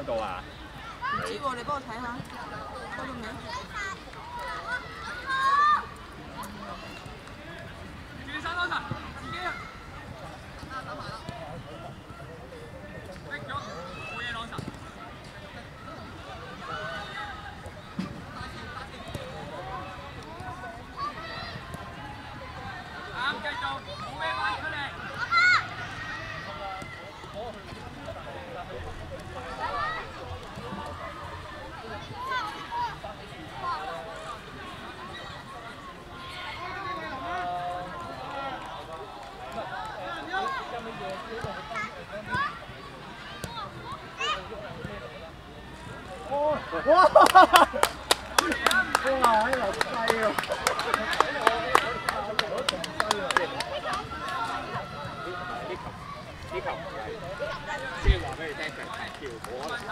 收到啊？ 唔知喎，你幫我睇下，收到未？ 自己收多陣，自己啊！逼咗，冇嘢攞實。啱，繼續，冇咩翻出嚟。 哇！哇！喺度低啊！呢球唔係，即係話俾你聽，佢係跳火啦。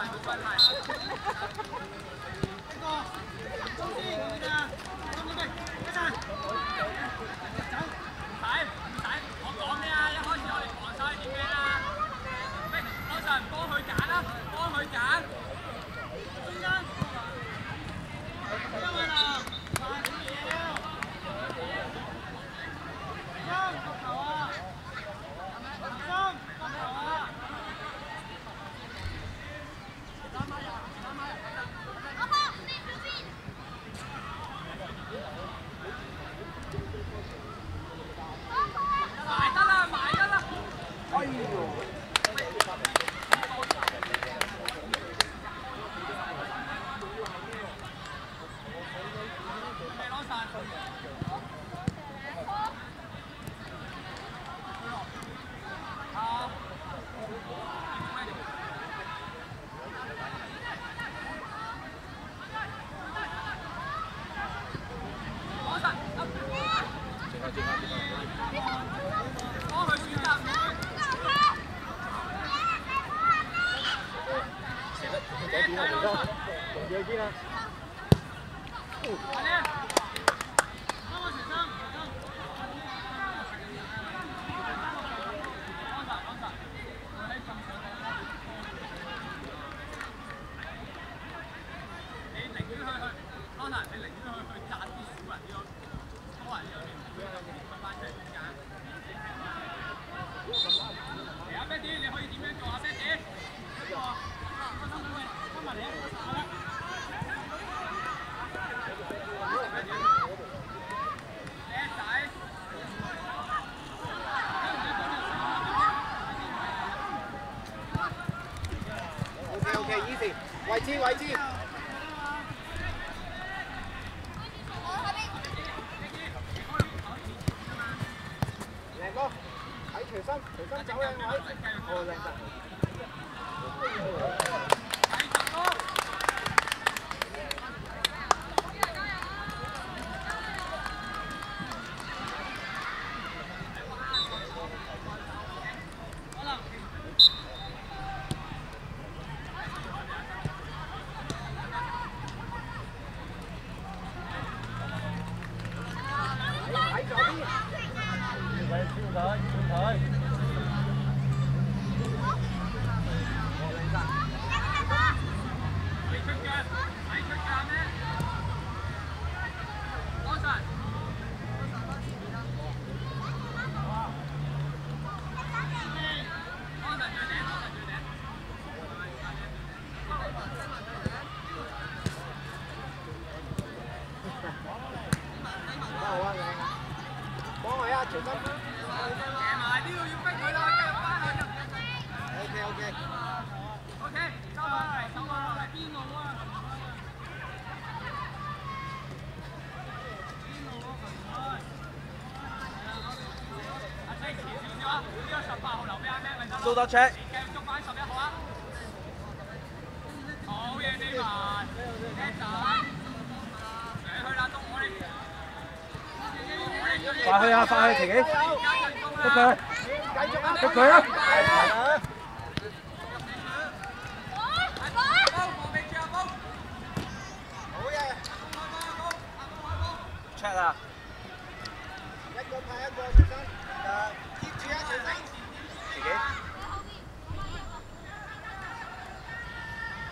我講咩啊？一開始我哋講晒啲咩啦？喂，歐神幫佢揀啦，幫佢揀。 位置位置。靚哥，睇隨身走靚位。哦，靚仔。 做到 check。 繼續捉翻11號啊！好嘢，呢環，叻仔，上去啦，到我哋。 快去啊！快去，琪琪，捉佢，捉佢啊！check 啊！ 一個派一個，隨身，貼住啊，隨身。 琪琪。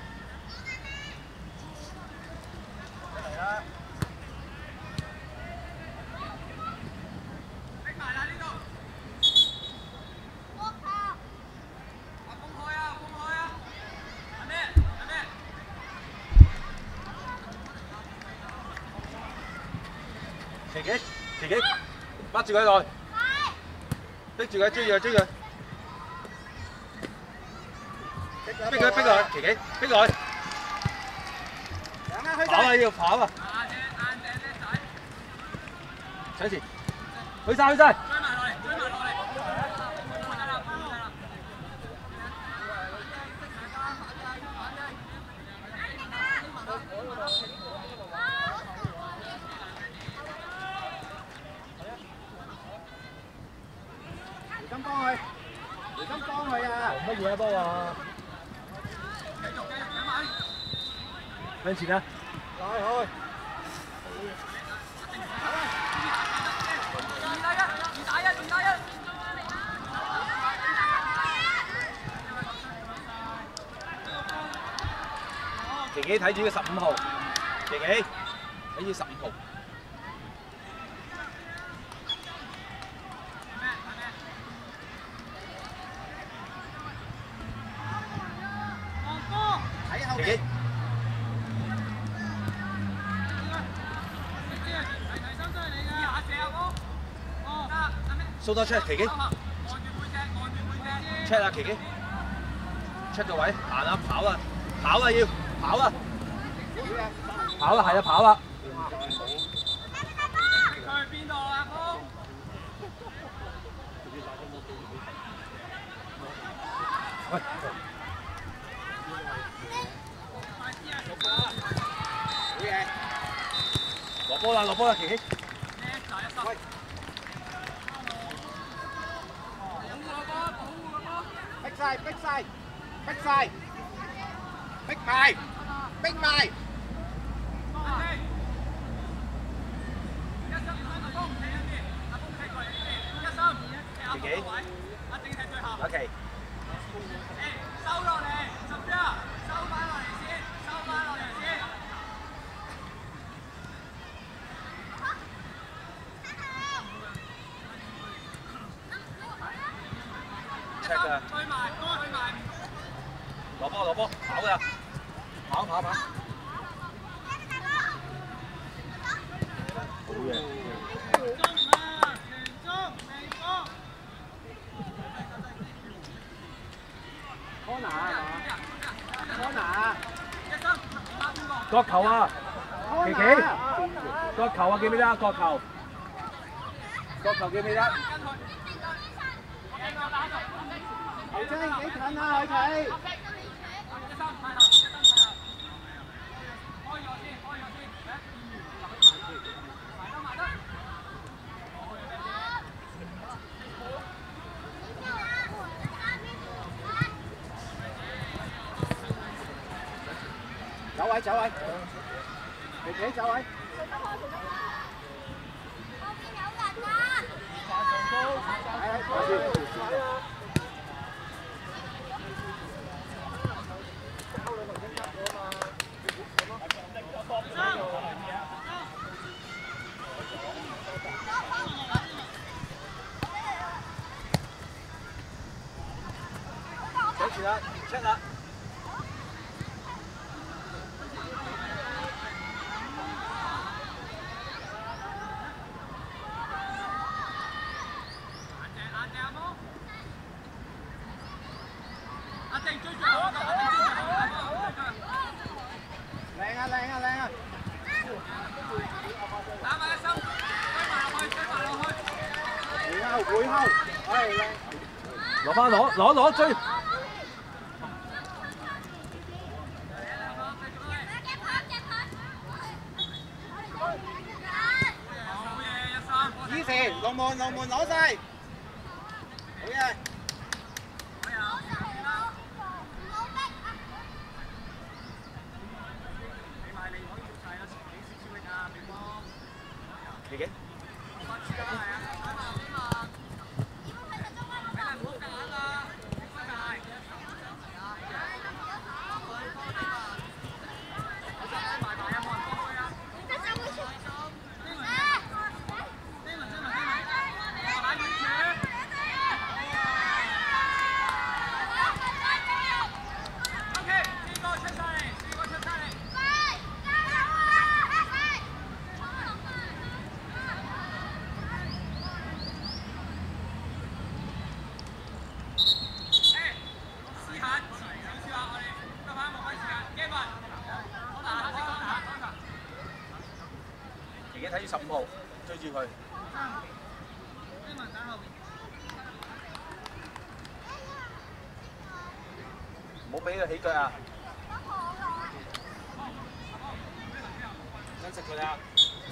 己，自己，bắt住佢來，逼住佢，追住佢，追住佢，逼佢，逼佢，自己，逼佢，跑啊要跑啊！上前，去晒，去晒。 追埋落嚟，追埋落嚟。得啦，得啦。 回心幫佢，回心幫佢啊！ 乜嘢啊波啊？ 繼續上埋。 向前啊！ 來去。 自己睇住個15號，自己睇住15號。 睇後邊。掃多出，奇奇。check 啊，奇奇。check 個位，行啊，跑啊，跑啊要，跑啊。跑啦，係啊，跑啦。 去邊度啊？ 喂。落波啦，落波啦，奇奇。 逼晒，逼晒，逼晒，逼埋，逼埋。 自己。OK。 收落嚟，十張，收翻落嚟先，收翻落嚟先。 check 啊！ 對埋，對埋。 攞波，攞波，跑㗎，跑跑跑。好嘢。角球啊！琪琪，角球啊，記唔記得啊？角球，角球記唔記得？ 後生幾近啊，海琪！走位，走位，琪琪走位。 上前啦，check 啦。 靚啊，靚啊，靚啊！ 打埋一心，追埋落去，追埋落去。 回後，回後，係靚。 攞翻攞追。 以前龍門攞晒，好嘢！ 琪琪。 15號，追住佢。唔好俾佢起腳啊！跟實佢啊！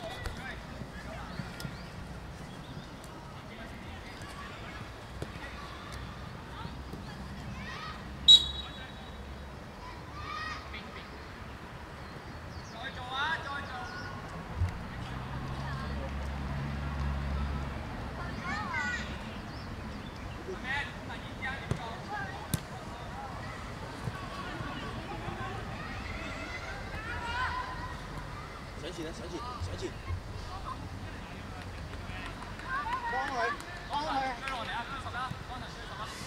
上前， 幫佢，幫佢。 追落嚟啊！追實啦，安藤追實啦。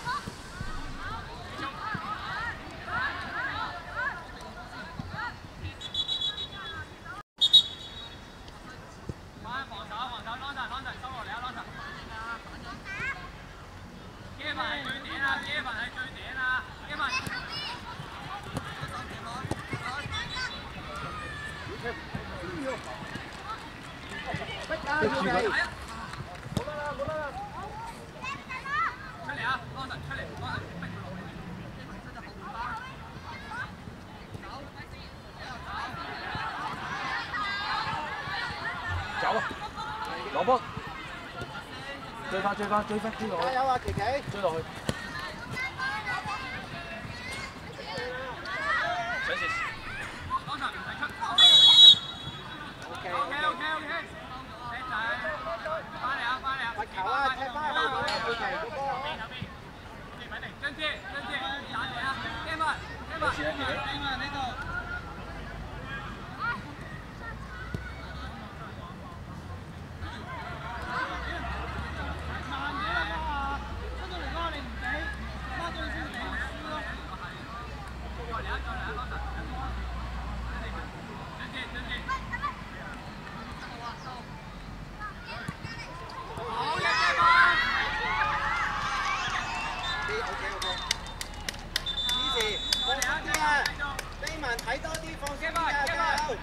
翻防守，安藤收落嚟啊，安藤。Kevin係最頂啊 ！Kevin係最頂啊 ！Kevin。 逼啊！要你。 冇得啦！ 出嚟啊！安藤出嚟，安藤逼佢落嚟。 走啊！攞波！追翻，追落去！ 加油啊，琪琪！ 追落去！上前！ 安藤唔使出。 OK。 叻仔，翻嚟啊！ 罰球啊！踢翻去嗰邊，琪琪個波。 張志，打嚟啊 ！Kevin 呢度。 睇多啲，放鬆啲啊！加油！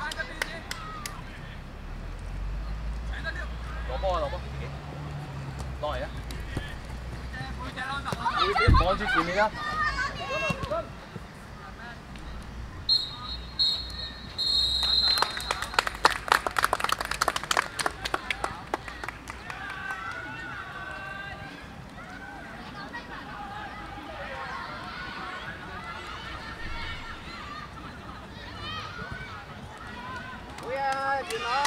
攞波啊！攞波！落嚟啊！望住前面啊！ 會啊，原來。